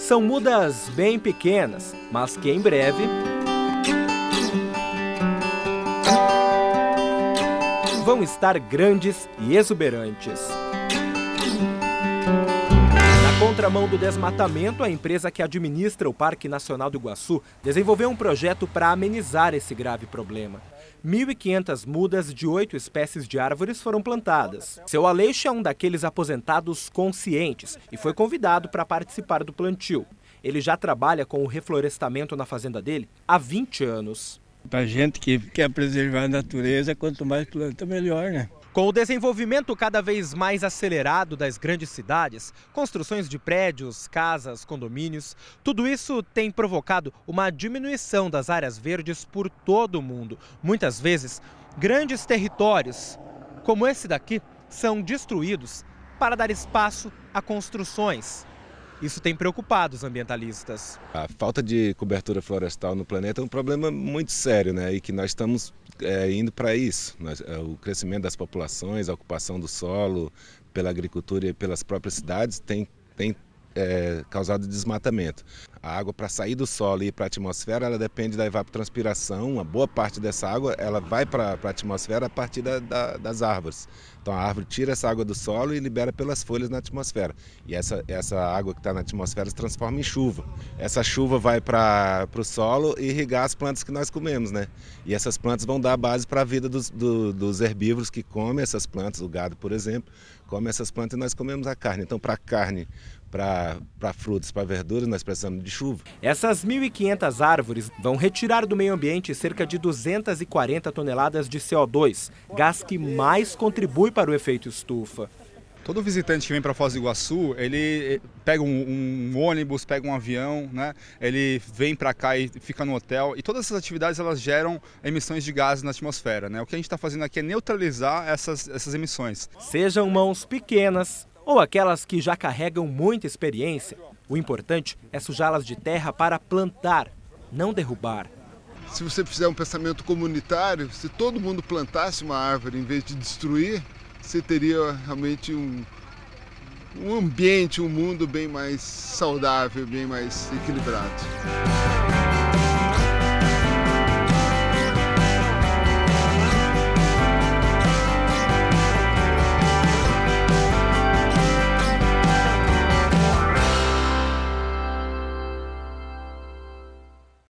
São mudas bem pequenas, mas que em breve vão estar grandes e exuberantes. Na contramão do desmatamento, a empresa que administra o Parque Nacional do Iguaçu desenvolveu um projeto para amenizar esse grave problema. 1.500 mudas de 8 espécies de árvores foram plantadas. Seu Aleixo é um daqueles aposentados conscientes e foi convidado para participar do plantio. Ele já trabalha com o reflorestamento na fazenda dele há 20 anos. Para gente que quer preservar a natureza, quanto mais planta, melhor, né? Com o desenvolvimento cada vez mais acelerado das grandes cidades, construções de prédios, casas, condomínios, tudo isso tem provocado uma diminuição das áreas verdes por todo o mundo. Muitas vezes, grandes territórios, como esse daqui, são destruídos para dar espaço a construções. Isso tem preocupado os ambientalistas. A falta de cobertura florestal no planeta é um problema muito sério, né? E que nós estamos indo para isso. O crescimento das populações, a ocupação do solo pela agricultura e pelas próprias cidades tem causado desmatamento. A água, para sair do solo e ir para a atmosfera, ela depende da evapotranspiração. Uma boa parte dessa água ela vai para a atmosfera a partir das árvores. Então a árvore tira essa água do solo e libera pelas folhas na atmosfera. E essa água que está na atmosfera se transforma em chuva. Essa chuva vai para o solo e irrigar as plantas que nós comemos, né? E essas plantas vão dar a base para a vida dos herbívoros que comem essas plantas, o gado, por exemplo, come essas plantas e nós comemos a carne. Então, para a carne, para frutas, para verduras, nós precisamos de chuva. Essas 1.500 árvores vão retirar do meio ambiente cerca de 240 toneladas de CO2, gás que mais contribui para o efeito estufa. Todo visitante que vem para Foz do Iguaçu, ele pega um ônibus, pega um avião, né? Ele vem para cá e fica no hotel. E todas essas atividades elas geram emissões de gases na atmosfera, né? O que a gente está fazendo aqui é neutralizar essas emissões. Sejam mãos pequenas ou aquelas que já carregam muita experiência, o importante é sujá-las de terra para plantar, não derrubar. Se você fizer um pensamento comunitário, se todo mundo plantasse uma árvore em vez de destruir, você teria realmente um ambiente, um mundo bem mais saudável, bem mais equilibrado.